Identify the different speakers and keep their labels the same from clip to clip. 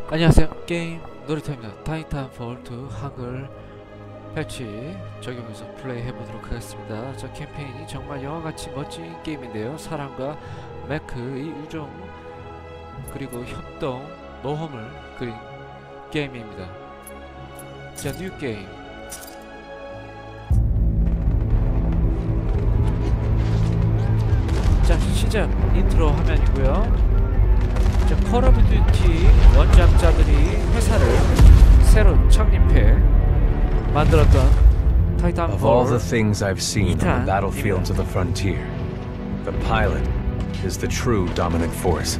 Speaker 1: 안녕하세요. 게임 놀이터입니다. 타이탄폴 2 한글 패치 적용해서 플레이 해보도록 하겠습니다. 저 캠페인이 정말 영화같이 멋진 게임인데요. 사랑과 매크의 우정 그리고 협동, 모험을 그린 게임입니다. 자, 뉴 게임. 자, 시작 인트로 화면이고요. 콜 오브 듀티 원작자들이 회사를 새로 창립해 만들었던 타이탄폴
Speaker 2: Of all the things I've seen on the battlefields of the frontier, the pilot is the true dominant force.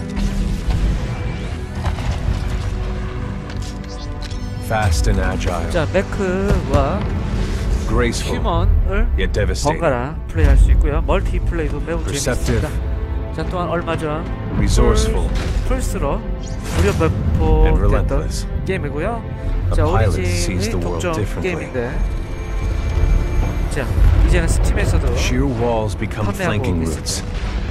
Speaker 2: Fast and agile,
Speaker 1: 자, 매크와
Speaker 2: graceful,
Speaker 1: 휴먼을
Speaker 2: yet devastating,
Speaker 1: 번갈아 플레이할 수 있고요. 멀티플레이도 매우
Speaker 2: perceptive,
Speaker 1: 재밌습니다. 자, 또한 얼마 전
Speaker 2: resourceful,
Speaker 1: 플스로 무료
Speaker 2: and
Speaker 1: 배포됐던
Speaker 2: relentless.
Speaker 1: 게임이고요.
Speaker 2: A
Speaker 1: 자,
Speaker 2: pilot sees
Speaker 1: 오리진의
Speaker 2: the world
Speaker 1: 독점
Speaker 2: differently.
Speaker 1: 게임인데, 자, 이제는 스팀에서도
Speaker 2: Sheer walls become flanking
Speaker 1: 판매하고
Speaker 2: routes.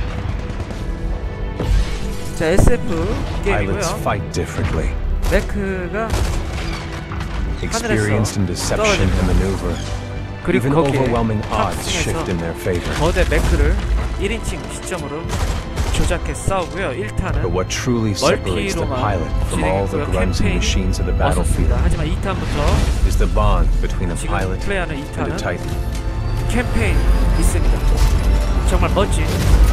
Speaker 1: 있습니다. 자, SF 게임이고요.
Speaker 2: Pilots fight differently,
Speaker 1: 매크가
Speaker 2: experienced in deception and maneuver.
Speaker 1: 그리고
Speaker 2: Even
Speaker 1: 거기에
Speaker 2: overwhelming odds
Speaker 1: 탑승해서
Speaker 2: shift in their favor.
Speaker 1: 거대 매크를 1인칭 시점으로 조작해 싸우고요. 1탄은
Speaker 2: But what truly separates the
Speaker 1: 멀티로만
Speaker 2: pilot from all the
Speaker 1: 진행했고요.
Speaker 2: grunts and
Speaker 1: 캠페인이
Speaker 2: machines of the battlefield
Speaker 1: 왔었습니다. 하지만 2탄부터
Speaker 2: is the bond between a
Speaker 1: 지금
Speaker 2: pilot
Speaker 1: 플레이하는
Speaker 2: and a
Speaker 1: 2탄은
Speaker 2: titan.
Speaker 1: 캠페인이 있습니다. 정말 멋진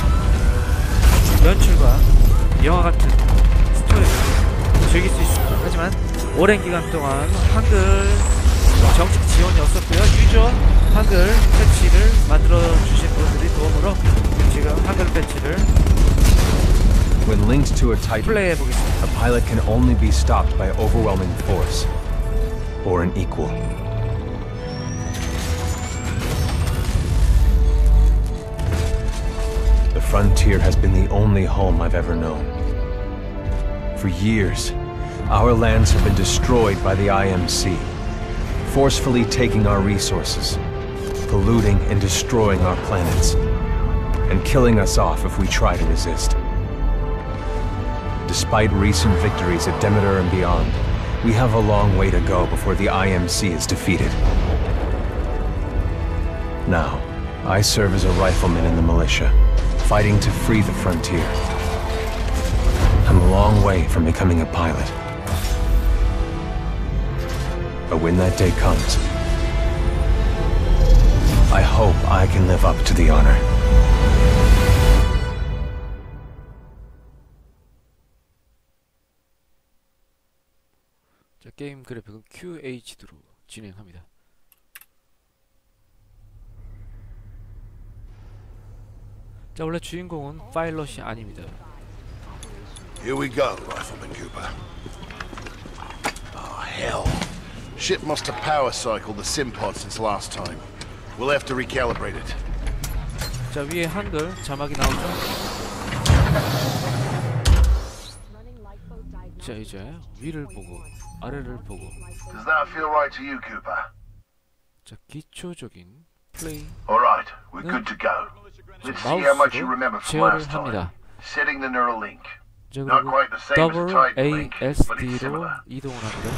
Speaker 1: 연출과 영화 같은 스토리를 즐길 수 있습니다. 하지만 오랜 기간 동안 한글 정식 지원이 없었고요. 유저 한글 패치를 만들어 주신 분들이 도움으로 지금 한글 패치를
Speaker 2: When linked to a titan,
Speaker 1: 플레이해 보겠습니다.
Speaker 2: a pilot can only be stopped by overwhelming force or an equal. The frontier has been the only home I've ever known. For years, our lands have been destroyed by the IMC, forcefully taking our resources, polluting and destroying our planets, and killing us off if we try to resist. Despite recent victories at Demeter and beyond, we have a long way to go before the IMC is defeated. Now, I serve as a rifleman in the militia, fighting to free the frontier. I'm a long way from becoming a pilot. But when that day comes, I hope I can live up to the honor.
Speaker 1: 자, 게임 그래픽은 QHD로 진행합니다. 자, 원래 주인공은 파일럿이 아닙니다.
Speaker 3: Here we go, Rifleman Cooper. Oh, hell. Ship must have power cycled the sim pod since last time. We'll have to recalibrate it.
Speaker 1: 자, 위에 한글 자막이 나오죠? 자, 이제 위를 보고 아래를 보고.
Speaker 3: Does that feel right to you, Cooper?
Speaker 1: 자, 기초적인 플레이.
Speaker 3: All right, we're good to go. Let's see how much you remember from
Speaker 1: 제어를
Speaker 3: last time.
Speaker 1: 합니다.
Speaker 3: Setting the neural link.
Speaker 1: 자,
Speaker 3: Not
Speaker 1: 그리고
Speaker 3: quite the same as Titan Link, but it's
Speaker 1: WASD로
Speaker 3: similar.
Speaker 1: 이동을 합니다.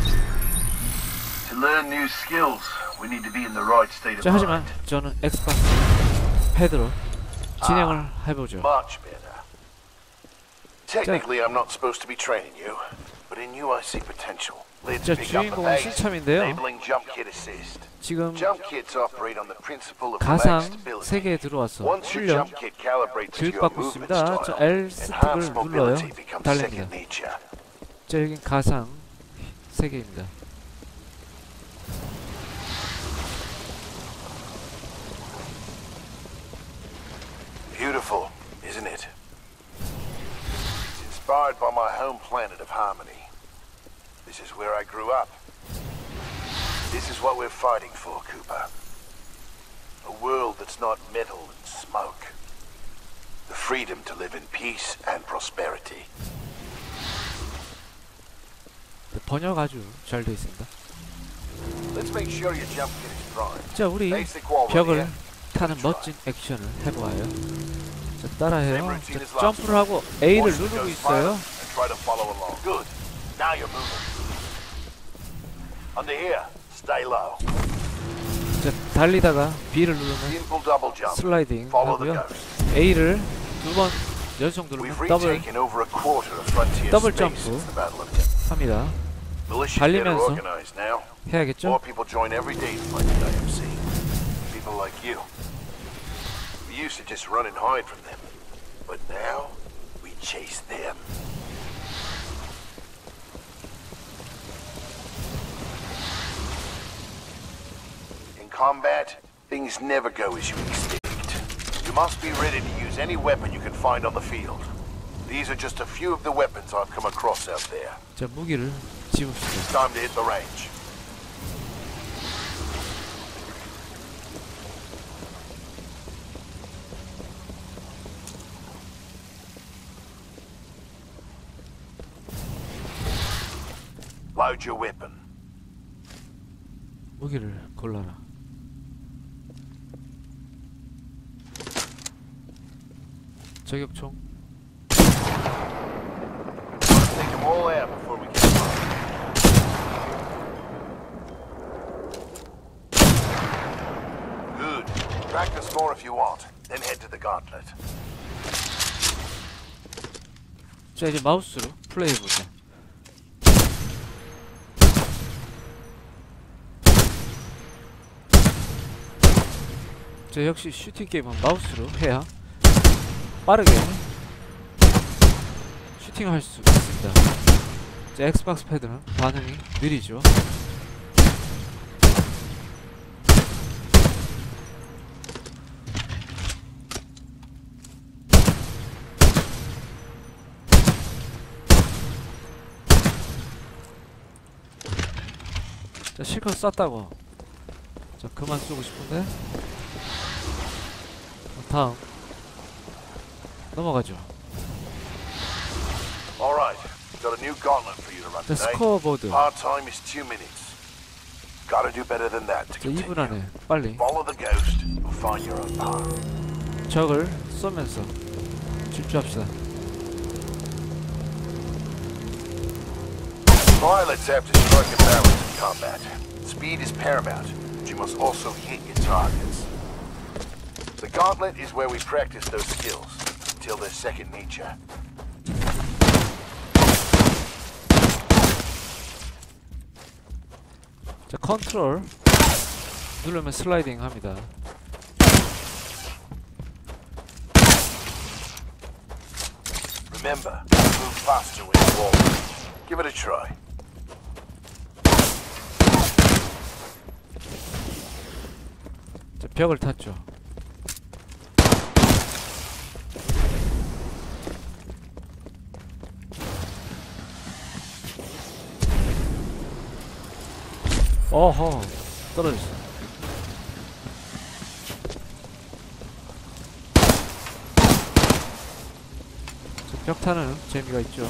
Speaker 3: To learn new skills, we need to be in the right state of
Speaker 1: 자, 하지만
Speaker 3: mind.
Speaker 1: 저는 엑스박스 패드로 진행을 해보죠.
Speaker 3: Much better. Technically, I'm not supposed to be training you, but in you I see potential. Let's
Speaker 1: 자,
Speaker 3: pick up the
Speaker 1: 주인공은
Speaker 3: pace,
Speaker 1: 신참인데요.
Speaker 3: enabling jump kit assist.
Speaker 1: 지금
Speaker 3: Jump kits operate on the principle of
Speaker 1: 가상
Speaker 3: relaxed ability.
Speaker 1: 세계에 들어와서
Speaker 3: Once your
Speaker 1: 훈련
Speaker 3: jump kit calibrates to your
Speaker 1: 교육받고
Speaker 3: movement
Speaker 1: 있습니다. 자,
Speaker 3: style,
Speaker 1: L
Speaker 3: enhanced
Speaker 1: 스틱을 눌러요.
Speaker 3: mobility becomes
Speaker 1: 달립니다.
Speaker 3: second nature.
Speaker 1: 자, 여긴 가상 세계입니다.
Speaker 3: Beautiful, isn't it? It's inspired by my home planet of Harmony. This is where I grew up. This is what we're fighting for, Cooper. A world that's not metal and smoke. The freedom to live in peace and prosperity.
Speaker 1: 번역 아주 잘 되어 있습니다.
Speaker 3: Let's make sure your jump kit is primed.
Speaker 1: 자, 우리
Speaker 3: Basic wall
Speaker 1: 벽을
Speaker 3: running.
Speaker 1: 타는 멋진 액션을 해보아요. 자, 따라해요. 자, 점프를 하고 A를 누르고 있어요.
Speaker 3: And try to follow along. Good. Now you're moving. Under here, stay low.
Speaker 1: 자, 달리다가 B를 누르면
Speaker 3: Simple double jump.
Speaker 1: 슬라이딩
Speaker 3: Follow the
Speaker 1: 하고요.
Speaker 3: ghost.
Speaker 1: A를 두 번 연속 누르면
Speaker 3: We've
Speaker 1: 더블
Speaker 3: retaken over a quarter of frontier
Speaker 1: Double
Speaker 3: space
Speaker 1: jump.
Speaker 3: since the Battle of Yavin.
Speaker 1: 합니다.
Speaker 3: Militia's better
Speaker 1: 달리면서
Speaker 3: organized now.
Speaker 1: 해야겠죠?
Speaker 3: More people join every day to fight the IMC. People like you. We used to just run and hide from them. But now, we chase them. In combat, things never go as you expect. You must be ready to use any weapon you can find on the field. These are just a few of the weapons I've come across out there.
Speaker 1: 자, 무기를 집읍시다.
Speaker 3: It's time to hit the range. Load your weapon.
Speaker 1: 무기를 골라라. 저격총.
Speaker 3: Take them all out before we get started. Good. Practice more if you want. Then head to the gauntlet.
Speaker 1: 자, 이제 마우스로 플레이해보자. 자, 역시 슈팅 게임은 마우스로 해야 빠르게 슈팅할 수 있습니다. 자, 엑스박스 패드는 반응이 느리죠. 자, 실컷 쐈다고. 자, 그만 쏘고 싶은데. 다음 넘어가죠.
Speaker 3: All right. Got a new gauntlet for you to run
Speaker 1: 자,
Speaker 3: today.
Speaker 1: 스코어보드.
Speaker 3: Hard time is 2 minutes. Gotta do better than that to
Speaker 1: 자, 2분
Speaker 3: continue.
Speaker 1: 안에 빨리
Speaker 3: Follow the ghost and find your own path.
Speaker 1: 적을 쏘면서 질주합시다.
Speaker 3: Pilots have to strike a balance in combat. Speed is paramount, but you must also hit your targets. The gauntlet is where we practice those skills until they're second nature.
Speaker 1: 자, 컨트롤 누르면 슬라이딩 합니다.
Speaker 3: Remember, move faster when you walk. Give it a try.
Speaker 1: 자, 벽을 탔죠. 어허, 떨어졌어. 자, 벽 타는 재미가 있죠.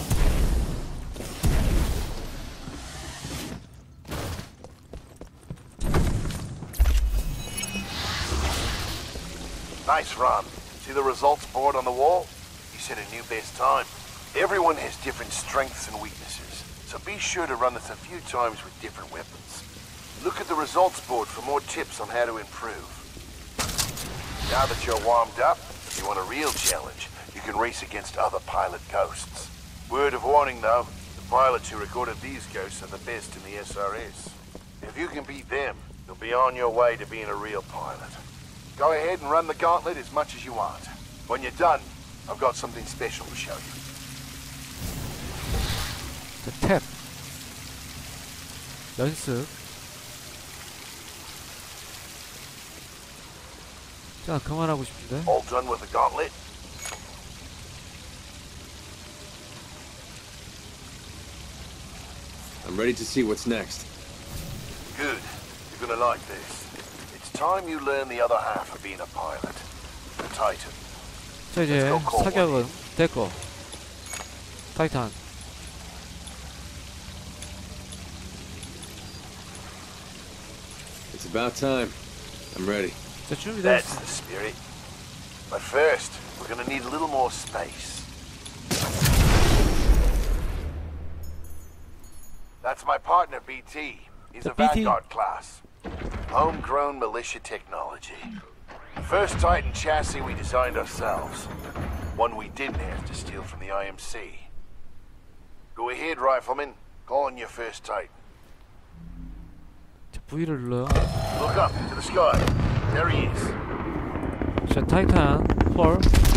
Speaker 3: Nice run. See the results board on the wall? You set a new best time. Everyone has different strengths and weaknesses, so be sure to run this a few times with different weapons. Look at the results board for more tips on how to improve. Now that you're warmed up, if you want a real challenge, you can race against other pilot ghosts. Word of warning though, the pilots who recorded these ghosts are the best in the SRS. If you can beat them, you'll be on your way to being a real pilot. Go ahead and run the gauntlet as much as you want. When you're done, I've got something special to show you.
Speaker 1: 자, 탭 연습. 자, 그만하고 싶은데.
Speaker 3: All done with the gauntlet?
Speaker 2: I'm ready to see what's next.
Speaker 3: Good. You're gonna like this. It's time you learn the other half of being a pilot. The Titan.
Speaker 1: 자, 이제 사격은 됐고. 타이탄.
Speaker 2: It's about time. I'm ready.
Speaker 1: 자, 준비됐어.
Speaker 3: That's the spirit. But first, we're gonna need a little more space. That's my partner, BT. He's a
Speaker 1: BT.
Speaker 3: Vanguard class. Homegrown militia technology. First Titan chassis we designed ourselves. One we didn't have to steal from the IMC. Go ahead, rifleman. Call on your first Titan.
Speaker 1: 자, V를 눌러요.
Speaker 3: Look up to the sky. There he is.
Speaker 1: 자, 타이탄 4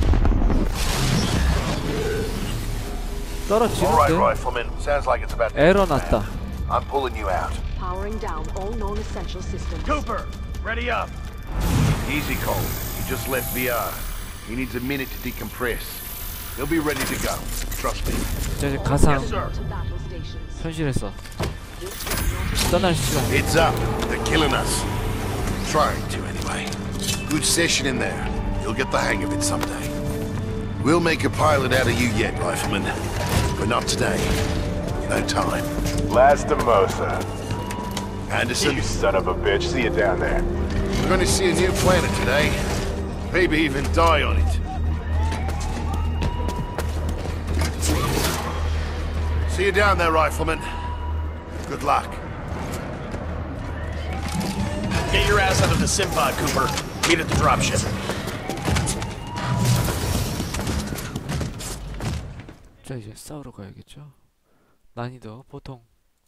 Speaker 3: All right,
Speaker 1: 떨어지는데
Speaker 3: rifleman. Sounds like it's about to
Speaker 1: 에러
Speaker 3: hit the fan.
Speaker 1: 났다.
Speaker 3: I'm pulling you out.
Speaker 4: Powering down all known essential systems.
Speaker 3: Cooper, ready up. Easy, Cole. He just left VR. He needs a minute to decompress. He'll be ready to go. Trust me.
Speaker 1: 자, 이제 가상
Speaker 3: Yes, sir.
Speaker 4: To battle stations.
Speaker 1: 현실에서 떠날 시간.
Speaker 3: It's up. They're killing us. Trying to, anyway. Good session in there. You'll get the hang of it someday. We'll make a pilot out of you yet, rifleman. But not today. No time.
Speaker 5: Lastimosa.
Speaker 3: Anderson,
Speaker 5: You son of a bitch. See you down there.
Speaker 3: we're going to see a new planet today. Maybe even die on it. See you down there, rifleman. Good luck.
Speaker 6: Get your ass out of the sim pod, Cooper. Meet at the dropship.
Speaker 1: 자, 이제 싸우러 가야겠죠. 난이도 보통.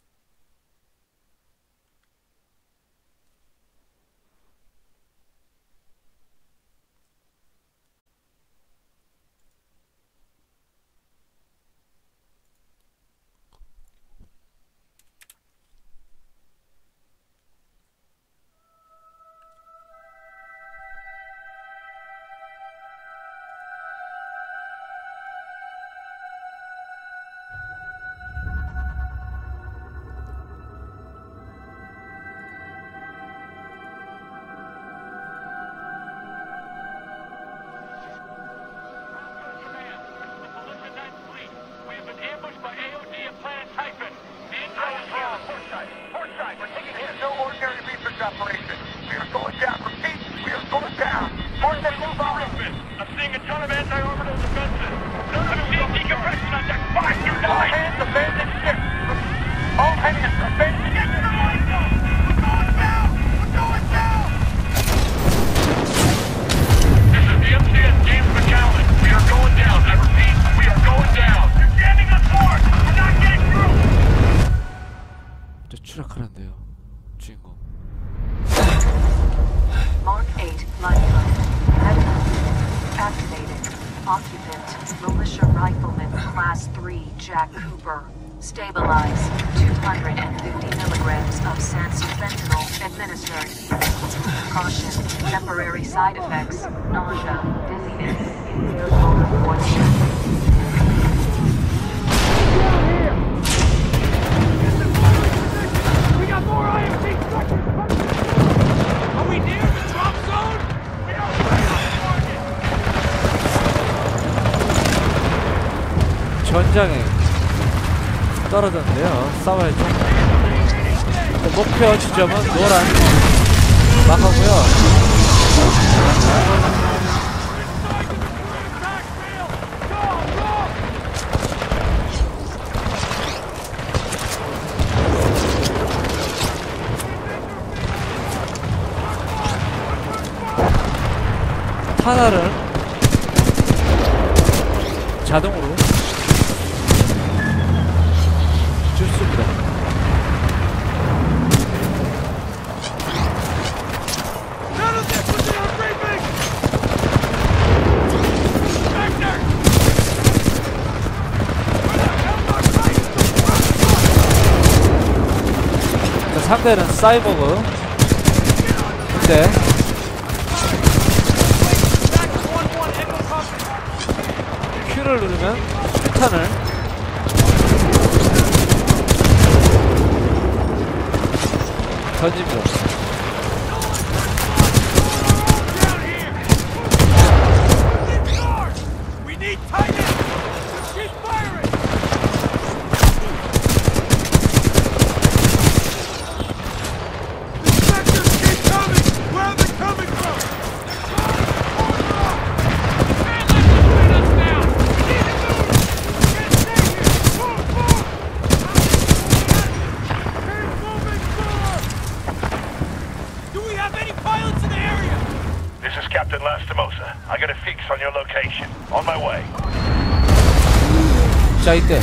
Speaker 1: 저 추락하는데요, 주인공.
Speaker 4: Mark 8 Lifeboat. Activated. Occupant, Militia Rifleman, Class 3, Jack Cooper. Stabilize. 250 milligrams of Sansu fentanyl administered. Caution. Temporary side effects. Nausea, dizziness, impaired motor coordination.
Speaker 1: 전장에 떨어졌는데요. 싸워야죠. 목표 지점은 노란 마커고요. 탄화를 자동으로 좋습니다. 자, 상대는 사이버그. 근데 Q를 누르면 수탄을 던집니다.
Speaker 3: on your location. On my way.
Speaker 1: 자, 이때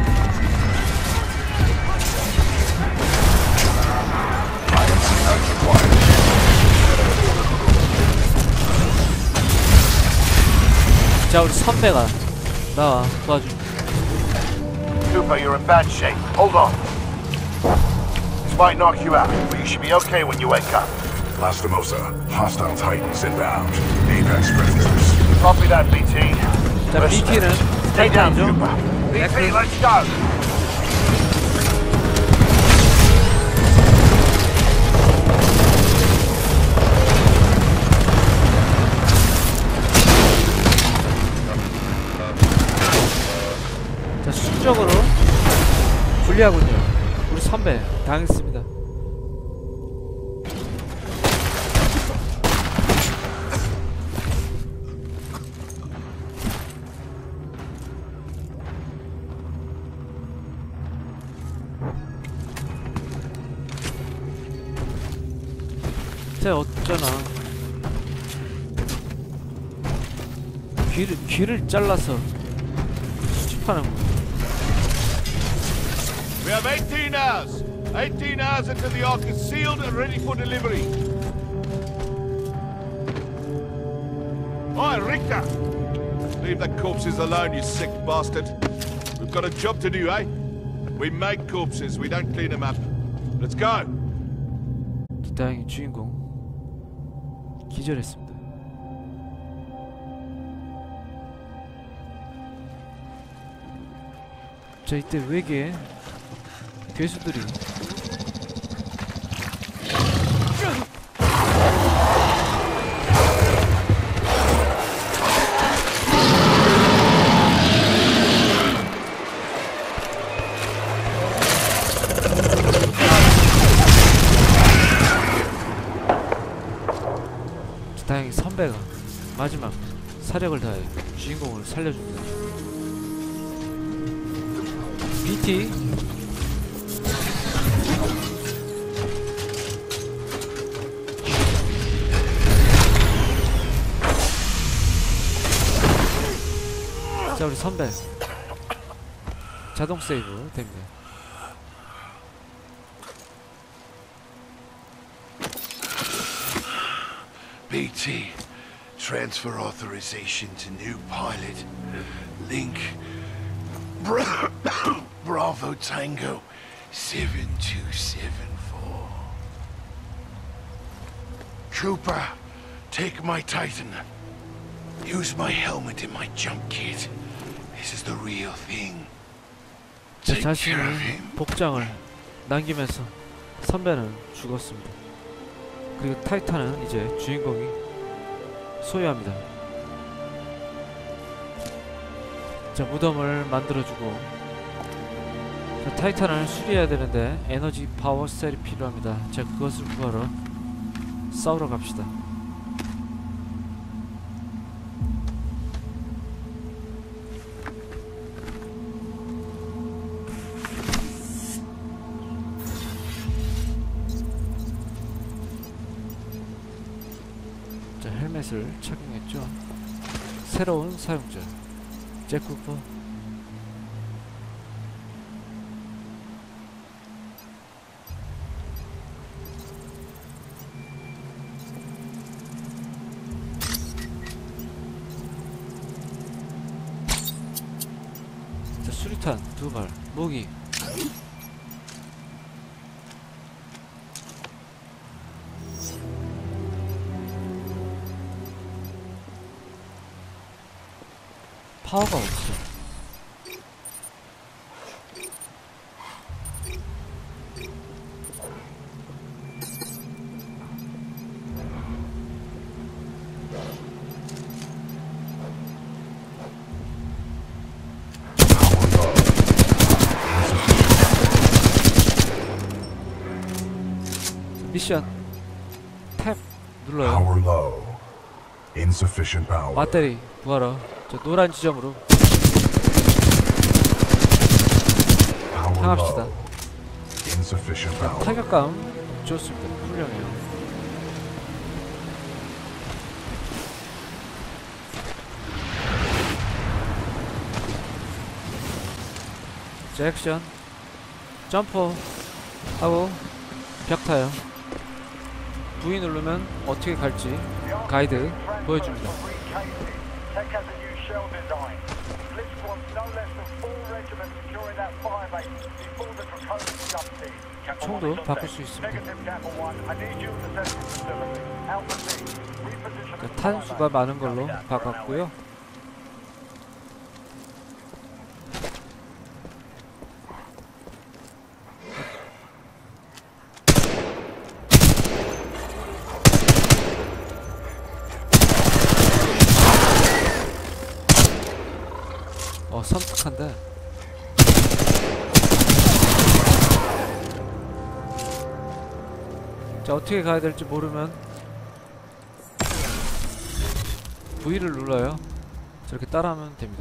Speaker 1: 자, 우리 선배가 나와 도와줘.
Speaker 3: Cooper, you're in bad shape. Hold on. This might knock you out, but you should be okay when you wake up.
Speaker 5: Lastimosa, hostile Titans inbound. Apex predators.
Speaker 3: Copy that, BT.
Speaker 1: 자, BT는
Speaker 3: Stay down,
Speaker 1: 타이탄이죠.
Speaker 3: Cooper. BT, let's go.
Speaker 1: 자, 수적으로 불리하군요. 우리 선배 당했습니다. 쟤 어쩌나 귀를 잘라서 수집하는 거.
Speaker 7: We have 18 hours. 18 hours until the Ark is sealed and ready for delivery. Oi, Richter! Leave the corpses alone, you sick bastard. We've got a job to do, eh? We make corpses, we don't clean them up. Let's go!
Speaker 1: 다행히 주인공 기절했습니다. 자, 이때 외계에 괴수들이 다행히 선배가 마지막 사력을 다해 주인공을 살려줍니다. BT 자, 우리 선배 자동 세이브 됩니다.
Speaker 3: BT, transfer authorization to new pilot. Link. Bravo Tango 7274. Trooper, take my Titan. Use my helmet and my jump kit. This is the real thing.
Speaker 1: 제
Speaker 3: Take care of
Speaker 1: 자신의
Speaker 3: him.
Speaker 1: 복장을 남기면서 선배는 죽었습니다. 그리고 타이탄은 이제 주인공이 소유합니다. 자, 무덤을 만들어주고 자, 타이탄을 수리해야 되는데 에너지 파워 셀이 필요합니다. 자, 그것을 구하러 싸우러 갑시다. 자, 헬멧을 착용했죠. 새로운 사용자 잭 쿠퍼. 자, 수류탄 2발 무기. 파워가 없어. 미션 탭 눌러요.
Speaker 5: Power low. Insufficient power.
Speaker 1: 배터리 구하러 저 노란 지점으로
Speaker 5: Power
Speaker 1: 향합시다.
Speaker 5: low. Insufficient power.
Speaker 1: 타격감 좋습니다. 훌륭해요. 자, 액션. 점프 하고 벽 타요. V 누르면 어떻게 갈지 가이드 보여줍니다. 총도 바꿀 수 있습니다. 탄수가 많은 걸로 바꿨고요. 섬뜩한데. 자, 어떻게 가야 될지 모르면 V를 눌러요. 저렇게 따라하면 됩니다.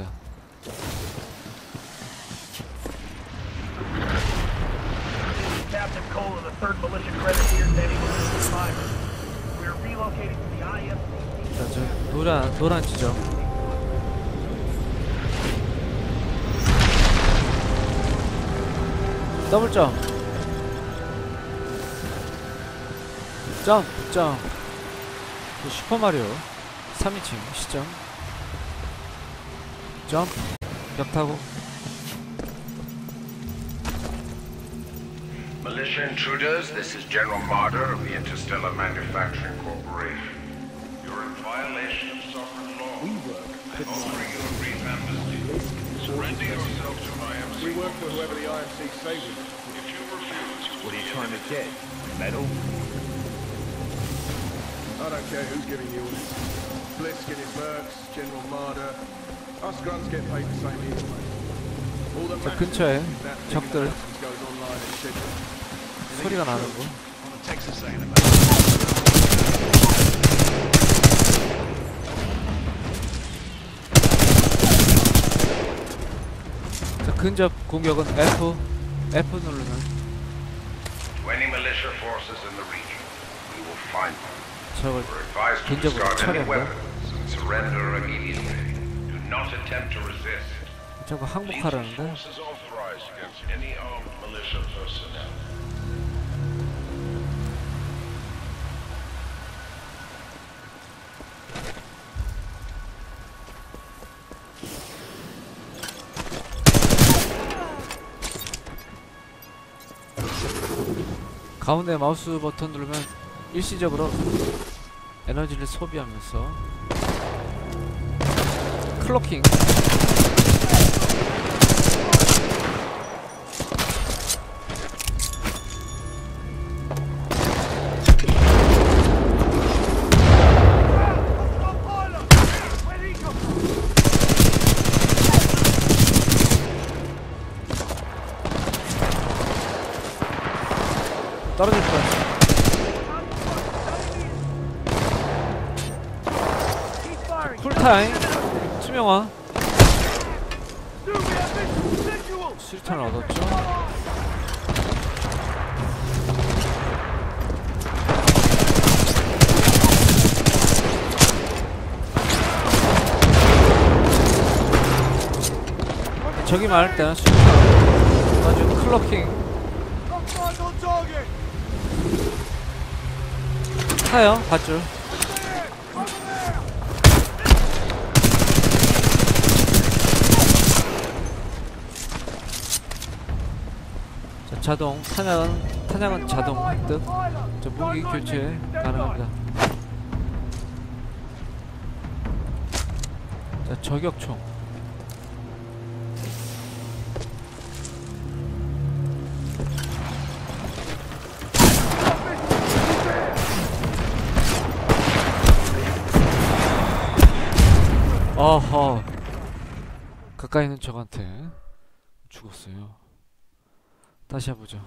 Speaker 6: Captain Cole of the 3rd Militia Grenadiers, Eddie Militia 5. We're relocating to the IMC.
Speaker 1: 자, 저 노란 지점. 더블 점프. 점프. 슈퍼마리오 3인칭 시점. 점프. 벽 타고.
Speaker 8: Militia intruders, this is General Marder of the Interstellar Manufacturing Corporation. You're in violation of sovereign law. We work and offering you a brief amnesty. Surrender yourself to IMC.
Speaker 7: We work for whoever the IMC say we do.
Speaker 8: If you refuse,
Speaker 3: What are you trying to get? Medal?
Speaker 7: I don't care who's giving you orders. Bliss getting Mercs, General Marder. Us grunts get paid the same either way. All that
Speaker 1: 자,
Speaker 7: matters
Speaker 1: 근처에
Speaker 7: is that
Speaker 1: 적들
Speaker 7: goes online and scheduled.
Speaker 1: 소리가 나는 거.
Speaker 7: On the Texas saying
Speaker 1: 자, 근접 공격은 F 누르면
Speaker 8: to any militia forces in the region, we will find them.
Speaker 1: 저걸
Speaker 8: We're advised to
Speaker 1: 근접으로
Speaker 8: discard any
Speaker 1: 처리한다.
Speaker 8: weapons and surrender immediately. Do not attempt to resist.
Speaker 1: 저거
Speaker 8: Lead
Speaker 1: 항복하라는데.
Speaker 8: forces authorized against any armed militia personnel.
Speaker 1: 가운데 마우스 버튼 누르면 일시적으로 에너지를 소비하면서 클로킹. 떨어질 뻔. 쿨타임 투명화. 수류탄을 얻었죠. 저기 많을 때는 수류탄 아주 클로킹 타요. 밧줄. 자, 자동 탄약은 자동 획득. 자, 무기 교체 가능합니다. 자, 저격총. 어허, 가까이 있는 적한테 죽었어요. 다시 해보죠.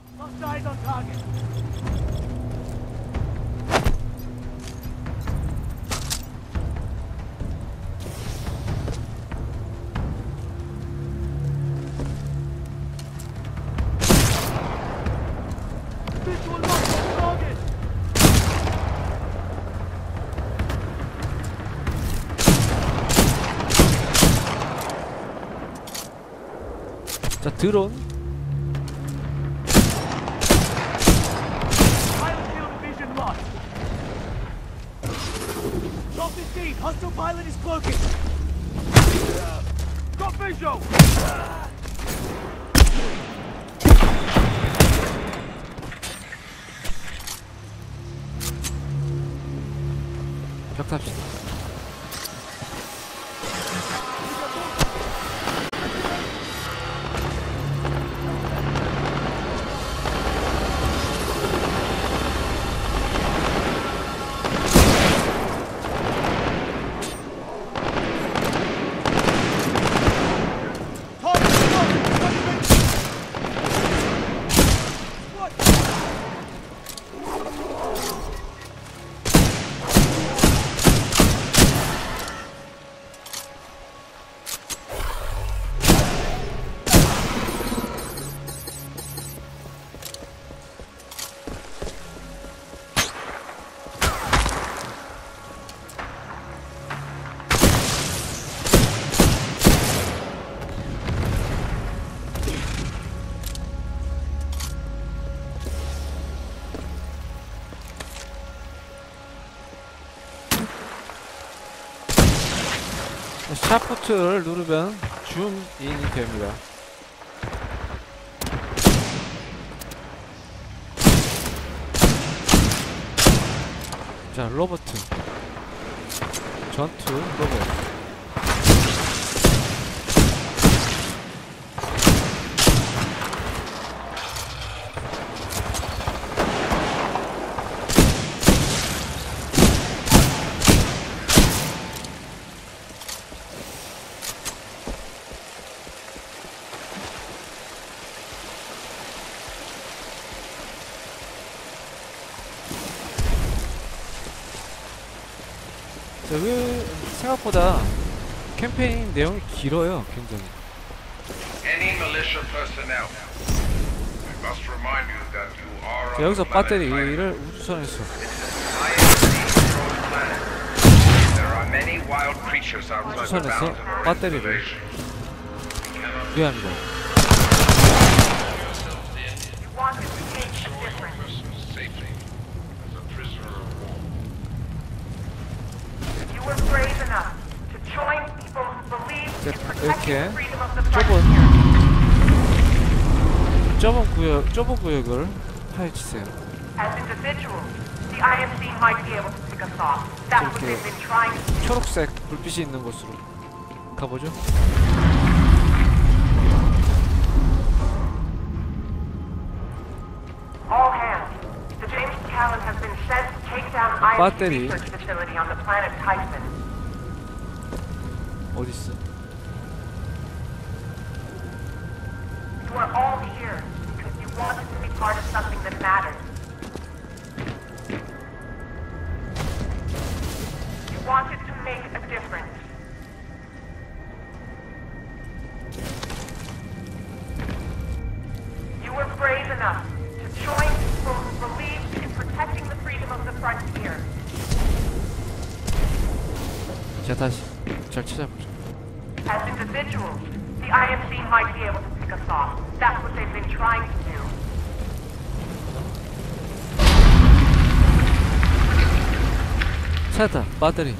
Speaker 1: 자, 드론
Speaker 6: Hostile pilot is cloaking. Got visual.
Speaker 1: 벽 탑시다. 샤프트를 누르면 줌인이 됩니다. 자, 로버트 전투 로봇. 생각보다 캠페인 내용이 길어요, 굉장히.
Speaker 8: Any militia personnel. I must remind you that you are
Speaker 1: 자, 여기서 배터리를 우주선에서
Speaker 8: There are many wild creatures outside the
Speaker 1: 우주선에서
Speaker 8: bounds of our
Speaker 1: 배터리를 구해합니다. 이렇게 좁은 구역을 파헤치세요. 이렇게 초록색 불빛이 있는 곳으로 가보죠. 배터리 어딨어?
Speaker 4: You are all here because you wanted to be part of something that matters. You wanted to make a difference. You were brave enough to join people who believed in protecting the freedom of the frontier.
Speaker 1: 자, 다시 잘 찾아보자.
Speaker 4: As individuals, the IMC might be able to pick us off. That's what they've been trying to do.
Speaker 1: 찾았다. 배터리.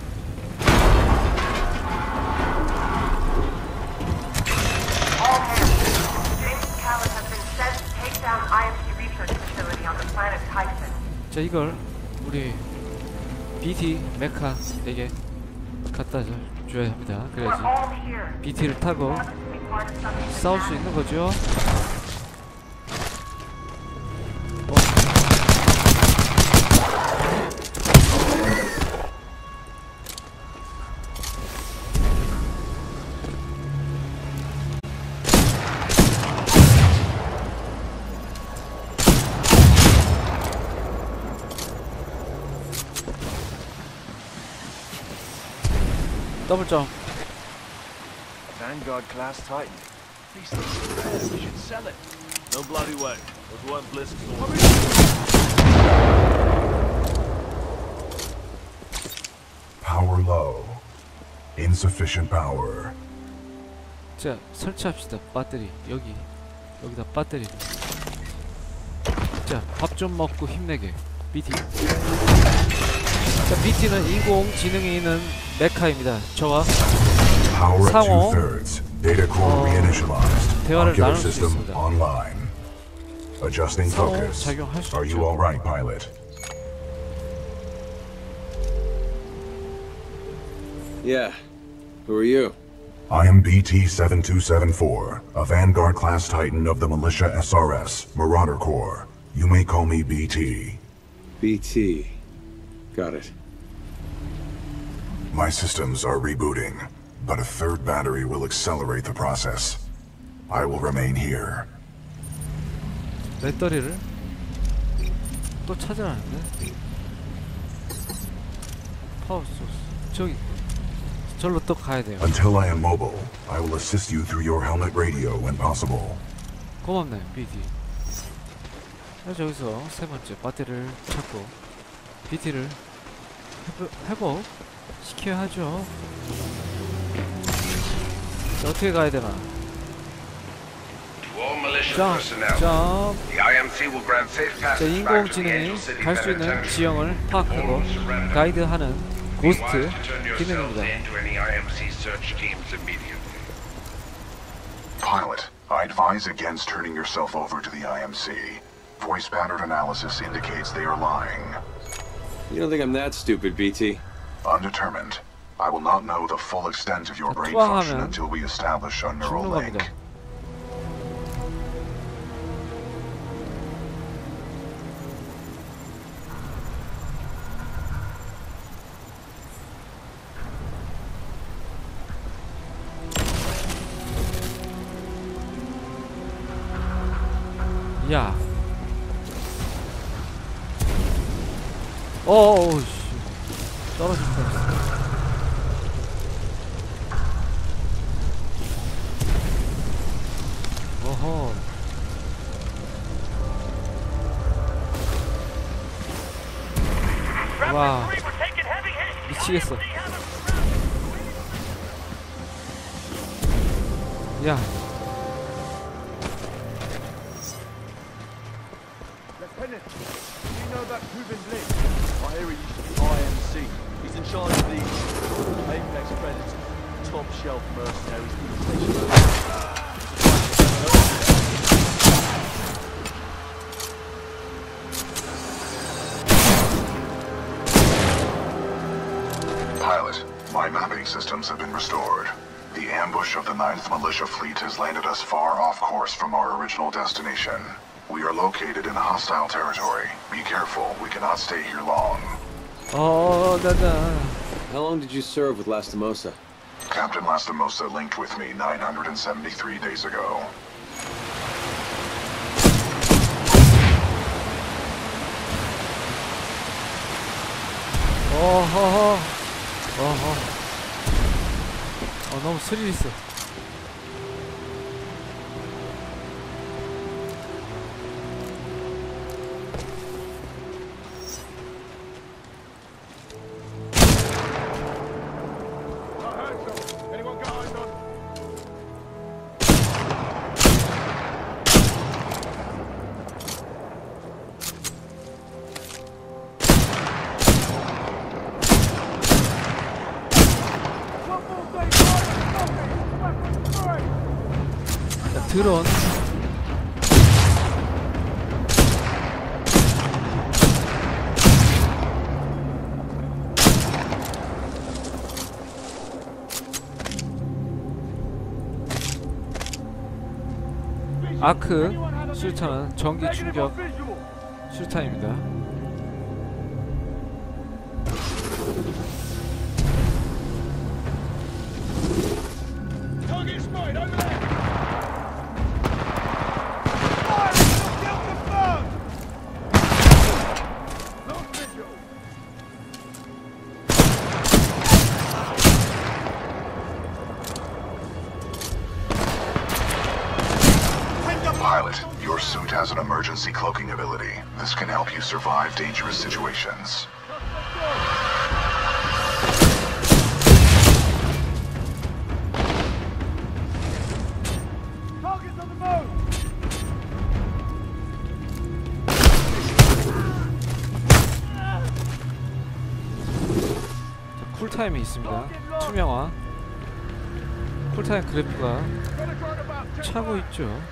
Speaker 4: All hands. James Callan has been sent to take down IMC research facility on the planet Typhon.
Speaker 1: 자, 이걸 우리 BT 메카에게 갖다 줘야 합니다.
Speaker 4: We're all
Speaker 1: 그래야지
Speaker 4: here.
Speaker 1: BT를 타고
Speaker 4: You wanted to be part of something that
Speaker 1: 싸울 수
Speaker 4: matters.
Speaker 1: 있는 거죠. 더블 점.
Speaker 3: Vanguard class Titan.
Speaker 6: These things are rare. We should sell it.
Speaker 7: No bloody way. Those weren't Blisk's
Speaker 5: Power low. Insufficient power.
Speaker 1: 자, 설치합시다. 배터리 여기다 배터리. 자, 밥 좀 먹고 힘내게. BT. 자, BT는 인공지능이 있는 메카입니다. 저와
Speaker 5: Power at
Speaker 1: 상호
Speaker 5: 2/3. Data core reinitialized.
Speaker 1: 대화를
Speaker 5: Ocular
Speaker 1: 나눌 수
Speaker 5: system
Speaker 1: 있습니다.
Speaker 5: online. Adjusting
Speaker 1: 상호
Speaker 5: focus.
Speaker 1: 작용할 수
Speaker 5: Are you
Speaker 1: 있죠.
Speaker 5: all right, pilot?
Speaker 2: Yeah. Who are you?
Speaker 5: I am BT-7274, a Vanguard-class Titan of the Militia SRS, Marauder Corps. You may call me BT.
Speaker 2: BT. Got it.
Speaker 5: My systems are rebooting, but a third battery will accelerate the process. I will remain here.
Speaker 1: 배터리를 또 찾으라는데? 파워 소스 저기 절로 또 가야 돼요.
Speaker 5: Until I am mobile, I will assist you through your helmet radio when possible.
Speaker 1: 고맙네 BT. 저기서 세 번째 배터리를 찾고 BT를 회복 시켜야 하죠. 어떻게 가야 되나?
Speaker 8: To all militia
Speaker 1: 점,
Speaker 8: personnel,
Speaker 1: 점.
Speaker 8: the IMC will grant safe passage back to the
Speaker 1: 인공지능이
Speaker 8: Angel City
Speaker 1: 갈 수 있는
Speaker 8: Penitentiary.
Speaker 1: 지형을 파악하고 가이드하는 고스트
Speaker 8: Meanwhile, turn yourselves
Speaker 1: 기능입니다.
Speaker 8: in to any IMC search teams immediately.
Speaker 5: Pilot, I advise against turning yourself over to the IMC. Voice pattern analysis indicates they are lying.
Speaker 2: You don't think I'm that stupid, BT?
Speaker 5: Undetermined. I will not know the full extent of your brain
Speaker 1: 투항하면
Speaker 5: function until we establish a neural
Speaker 1: 죽는
Speaker 5: link.
Speaker 1: 겁니다. 야. 어어어 씨. 떨어진다. 어허. 와. 미치겠어. 야.
Speaker 6: Lieutenant, do you know about Ruben Blake? I hear he used to be IMC. He's in charge of these Apex Predators, top shelf mercenaries.
Speaker 5: Pilot, my mapping systems have been restored. The ambush of the 9th Militia Fleet has landed us far off course from our original destination. We are located in hostile territory. Be careful, we cannot stay here long.
Speaker 2: How long did you serve with Lastimosa?
Speaker 5: Captain Lastimosa linked with me 973 days ago.
Speaker 1: 어허허. 어허. 너무 스릴 있어. 드론. 아크 수류탄은 전기 충격 수류탄입니다.
Speaker 5: Pilot, your suit has an emergency cloaking ability. This can help you survive dangerous situations.
Speaker 1: 쿨타임이 있습니다. 투명화. 쿨타임 그래프가 차고 있죠.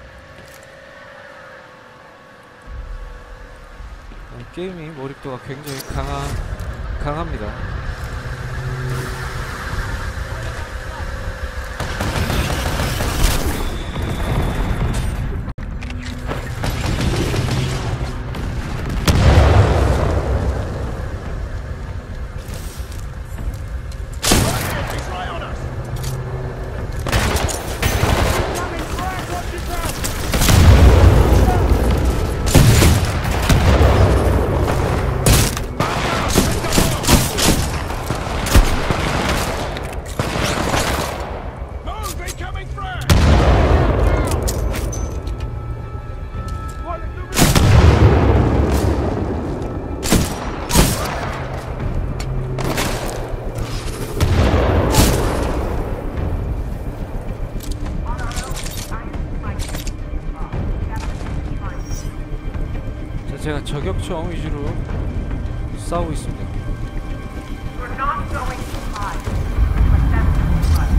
Speaker 1: 게임이 몰입도가 굉장히 강합니다. 제가 저격총 위주로 싸우고 있습니다.
Speaker 4: We're not going to hide, but that's what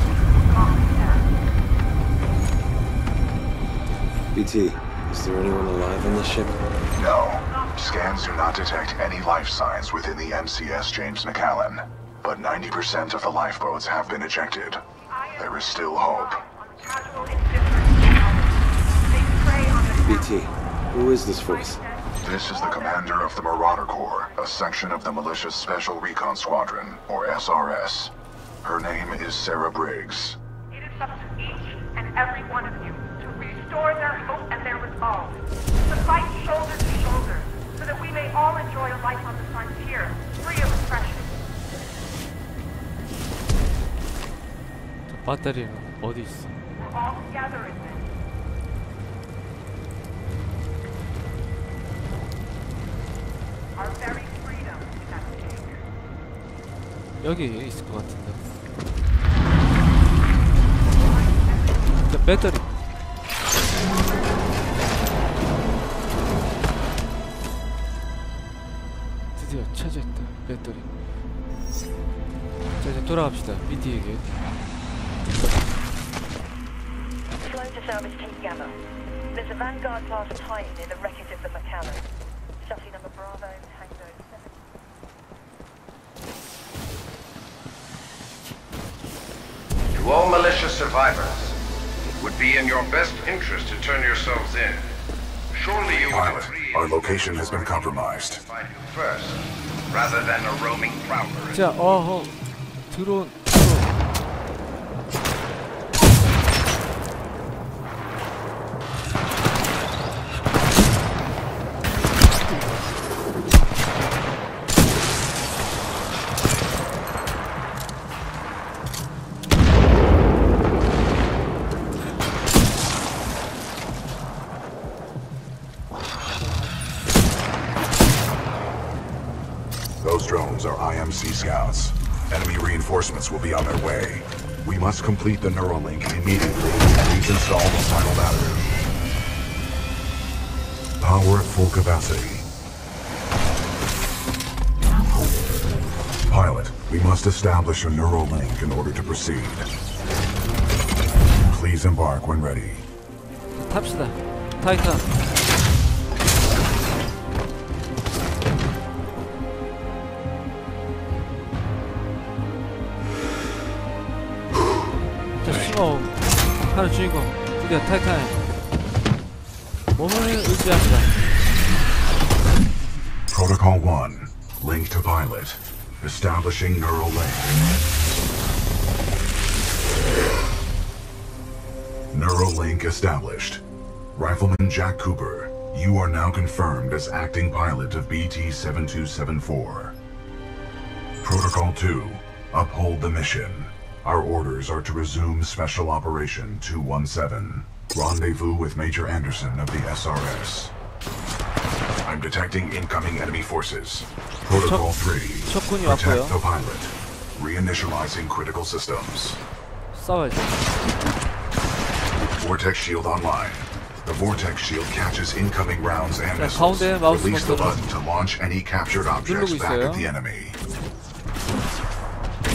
Speaker 2: BT, is there anyone alive on the ship?
Speaker 5: No. Scans do not detect any life signs within the MCS James McAllen. But 90% of the lifeboats have been ejected. There is still hope.
Speaker 4: casual indifference. They prey on the
Speaker 2: BT, who is this force?
Speaker 5: This is the commander of the Marauder Corps, a section of the Militia's Special Recon Squadron, or SRS. Her name is Sarah Briggs.
Speaker 4: It is up to each and every one of you to restore their hope and their resolve, to fight shoulder to shoulder, so that we may all enjoy a life on the frontier, free of oppression.
Speaker 1: 배터리는 어디 있어?
Speaker 4: We're all together in this. Our very freedom is at stake.
Speaker 1: 여기 있을 것 같은데. 자, 배터리. 드디어 찾았다. 배터리. 자, 이제 돌아갑시다. BT에게.
Speaker 9: Flown to service Team Gamma. There's a Vanguard class tie-in in the wreckage of the McAllen. Chassis number Bravo, Tango 7.
Speaker 8: To all militia survivors, it would be in your best interest to turn yourselves in. Surely you would
Speaker 5: Pilot,
Speaker 8: agree
Speaker 5: our location has been compromised.
Speaker 8: to find you first, rather than a roaming prowler.
Speaker 1: 자, 드론.
Speaker 5: Those drones are IMC scouts. Enemy reinforcements will be on their way. We must complete the Neuralink immediately and install the final battery. Power at full capacity. Pilot, we must establish a Neuralink in order to proceed. Please embark when ready.
Speaker 1: 탑시다. 타이탄. 자, 싱어 하는 주인공. 드디어 타이탄. 몸을 의지합니다.
Speaker 5: Protocol 1. Link to pilot. Establishing Neuralink. Neuralink established. Rifleman Jack Cooper, you are now confirmed as acting pilot of BT-7274. Protocol 2. Uphold the mission. Our orders are to resume Special Operation 217. Rendezvous with Major Anderson of the SRS. I'm detecting incoming enemy forces. Protocol 3.
Speaker 1: 적군이
Speaker 5: Protect
Speaker 1: 왔고요.
Speaker 5: the pilot. Reinitializing critical systems.
Speaker 1: 싸워야죠.
Speaker 5: Vortex shield online. The vortex shield catches incoming rounds and
Speaker 1: 자,
Speaker 5: missiles.
Speaker 1: 가운데 마우스
Speaker 5: Release the
Speaker 1: 버튼을
Speaker 5: button to launch any captured objects
Speaker 1: 누르고
Speaker 5: back
Speaker 1: 있어요.
Speaker 5: at the enemy.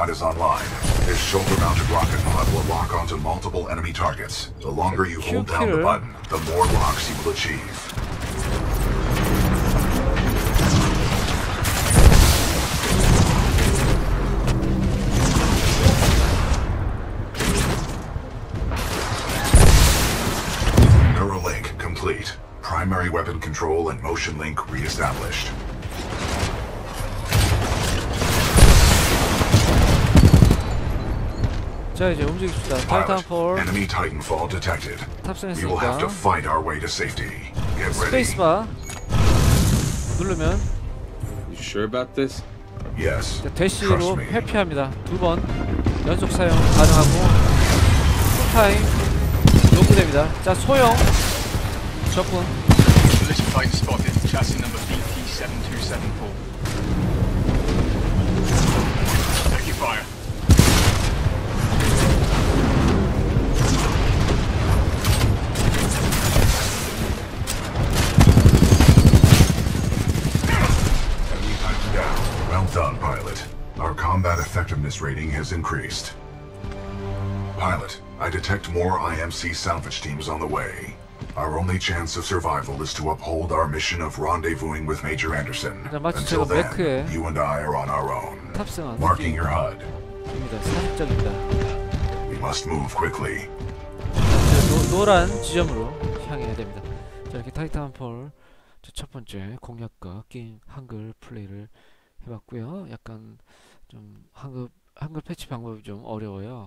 Speaker 5: pod is online. This shoulder-mounted rocket pod will lock onto multiple enemy targets. The longer you hold down the button, the more locks you will achieve. Neuralink complete. Primary weapon control and motion link re-established.
Speaker 1: 자 이제 움직입시다.
Speaker 5: Pilot,
Speaker 1: 타이탄폴
Speaker 5: enemy Titanfall detected. We will have to
Speaker 1: 탑승했으니까
Speaker 5: fight our way to safety. Get ready.
Speaker 1: 스페이스바 누르면
Speaker 10: You sure about this?
Speaker 5: Yes.
Speaker 1: 대시로
Speaker 5: Trust me.
Speaker 1: 회피합니다. 2번 연속 사용 가능하고 풀타임 요구됩니다. 자 소형 적군
Speaker 11: Militia Titan spotted. Chassis number BP7274. Taking fire.
Speaker 5: Enemy Titan down. Well done, pilot. Our combat effectiveness rating has increased. Pilot, I detect more IMC salvage teams on the way. Our only chance of survival is to uphold our mission of rendezvousing with Major Anderson. Until then, you and I are on our own.
Speaker 1: 탑승한
Speaker 5: Marking your HUD.
Speaker 1: 입니다. 사직적입니다.
Speaker 5: We must move quickly.
Speaker 1: 노란 지점으로 향해야 됩니다. 자 이렇게 타이탄폴 첫 번째 공략과 게임 한글 플레이를 해봤고요. 약간 좀 한글 패치 방법이 좀 어려워요.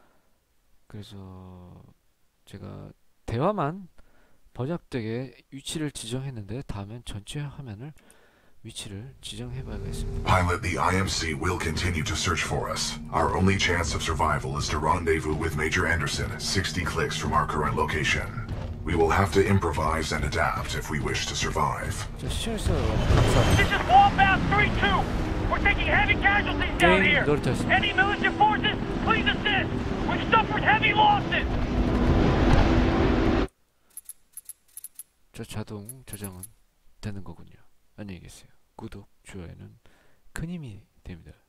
Speaker 1: 그래서 제가 대화만 번역되게 위치를 지정했는데 다음엔 전체 화면을 위치를 지정해봐야겠습니다.
Speaker 5: Pilot, the IMC will continue to search for us. Our only chance of survival is to rendezvous with Major Anderson, 60 clicks from our current location. We will have to improvise and adapt if we wish to survive.
Speaker 1: 자 시청해주셔서 감사합니다.
Speaker 12: This is Wallbound 3-2. We're taking heavy casualties down
Speaker 1: 게임
Speaker 12: here.
Speaker 1: 놀이터였습니다.
Speaker 12: Any militia forces, please assist. We've suffered heavy losses.
Speaker 1: 저 자동 저장은 되는 거군요. 안녕히 계세요. 구독, 좋아요는 큰 힘이 됩니다.